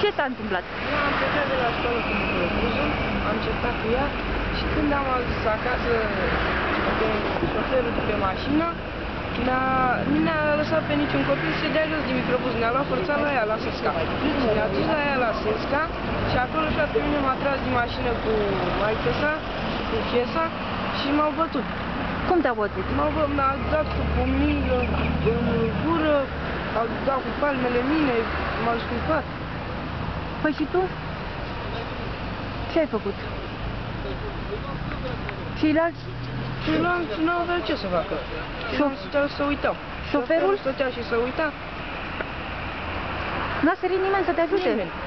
Ce s-a întâmplat? Eu am plecat de la școală cu microbuzul, am certat cu ea și când am ajuns acasă de șoferul de pe mașină, nu ne-a lăsat pe niciun copil să se dea jos din microbuz, ne-a luat forțat la ea, la Sesca. Ne-a dus la ea la Sesca și acolo și pe mine m-a tras din mașină cu maică sa, cu fiesa și m-au bătut. Cum te-au bătut? M-a dat cu pumnii în gură, au dat cu palmele mine, m-au scuipat. Păi și tu? Ce ai făcut? Ceilalți? Ceilalți nu aveau ce să facă. Stăteau să uitau. Șoferul? Stătea și să uita. N-a sărit nimeni să te ajute? Nimeni.